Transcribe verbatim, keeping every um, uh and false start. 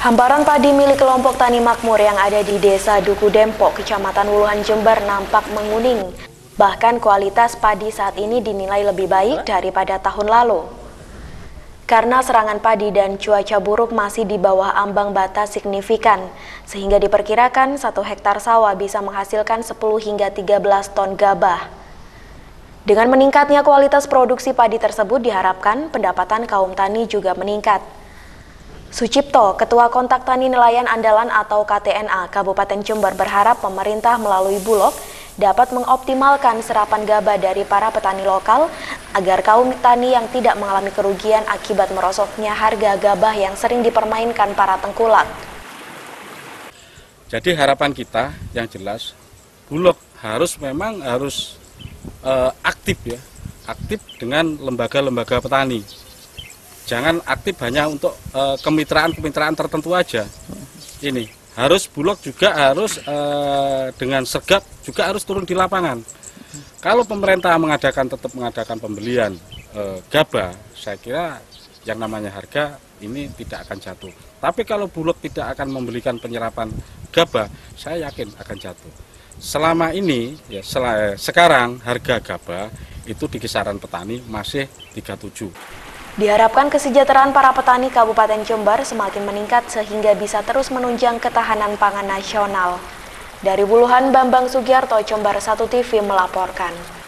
Hamparan padi milik kelompok tani makmur yang ada di Desa Duku Dempok, Kecamatan Wuluhan Jember nampak menguning. Bahkan kualitas padi saat ini dinilai lebih baik daripada tahun lalu. Karena serangan padi dan cuaca buruk masih di bawah ambang batas signifikan, sehingga diperkirakan satu hektar sawah bisa menghasilkan sepuluh hingga tiga belas ton gabah. Dengan meningkatnya kualitas produksi padi tersebut diharapkan pendapatan kaum tani juga meningkat. Sucipto, Ketua Kontak Tani Nelayan Andalan atau K T N A Kabupaten Jember berharap pemerintah melalui Bulog dapat mengoptimalkan serapan gabah dari para petani lokal agar kaum tani yang tidak mengalami kerugian akibat merosotnya harga gabah yang sering dipermainkan para tengkulak. Jadi harapan kita yang jelas Bulog harus memang harus uh, aktif ya, aktif dengan lembaga-lembaga petani. Jangan aktif hanya untuk kemitraan-kemitraan tertentu aja. Ini harus Bulog juga harus uh, dengan segap juga harus turun di lapangan. Kalau pemerintah mengadakan tetap mengadakan pembelian uh, gabah, saya kira yang namanya harga ini tidak akan jatuh. Tapi kalau Bulog tidak akan membelikan penyerapan gabah, saya yakin akan jatuh. Selama ini, ya sel sekarang harga gabah itu di kisaran petani masih tiga puluh tujuh. Diharapkan kesejahteraan para petani Kabupaten Jember semakin meningkat sehingga bisa terus menunjang ketahanan pangan nasional. Dari Wuluhan, Bambang Sugiarto, Jember satu T V melaporkan.